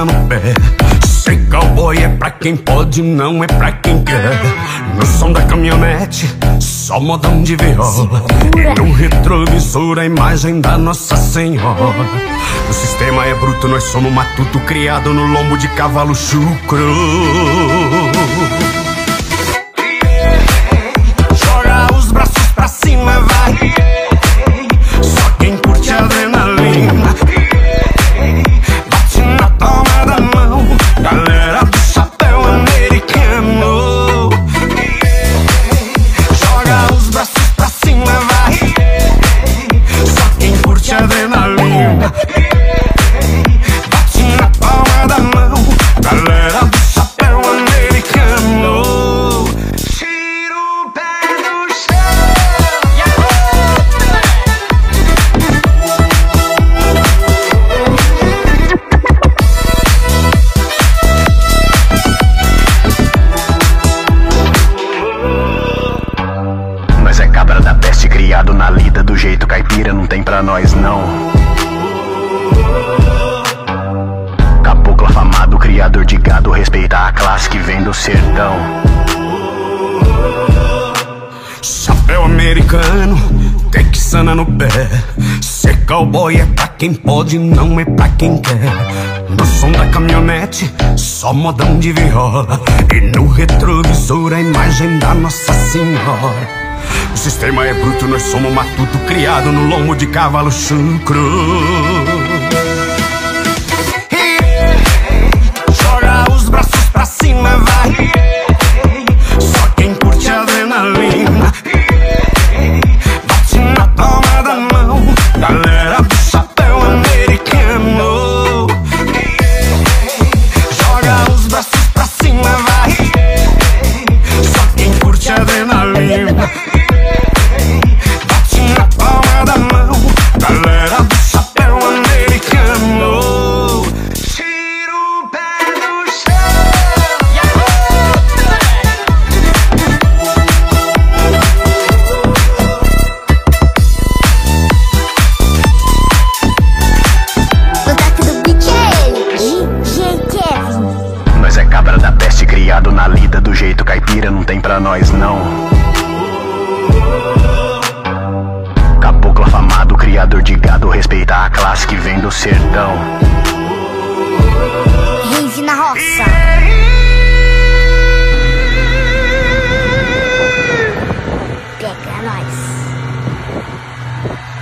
cana no pé. Ser cowboy é pra quem pode, não é pra quem quer. No som da caminhonete, só modão de viola. E no retrovisor a imagem da Nossa Senhora. O sistema é bruto, nós somos matuto, criado no lombo de cavalo chucro. Joga os braços pra cima, vai. Só quem curte adrenalina. Bate na palma da mão, galera do chapéu americano. Joga os braços pra cima, vai. Só quem curte adrenalina. Bate na palma da mão, galera do chapéu americano. Tira o pé do chão. Nós é cabra da peste, criado na lida do jeito caipira, não tem pra nós não. Caboclo afamado, criador de gado, respeita a classe que vem do sertão. Chapéu americano, texana no pé. Ser cowboy é pra quem pode, não é pra quem quer. No som da caminhonete, só modão de viola. E no retrovisor a imagem da Nossa Senhora. O sistema é bruto, nós somos matuto, criado no lombo de cavalo chucro. Joga os braços pra cima, vai. Só quem curte adrenalina. Bate na palma da mão, galera do chapéu americano. Joga os braços pra cima, vai. Só quem curte adrenalina. Bate na palma da mão, galera do chapéu americano. Tira o pé do chão. No toque do DJ Kevin. Nós é cabra da peste, criado na lida do jeito caipira, não tem pra nós não. Caboclo afamado, criador de gado, respeita a classe que vem do sertão. Rave na roça. Pega nós.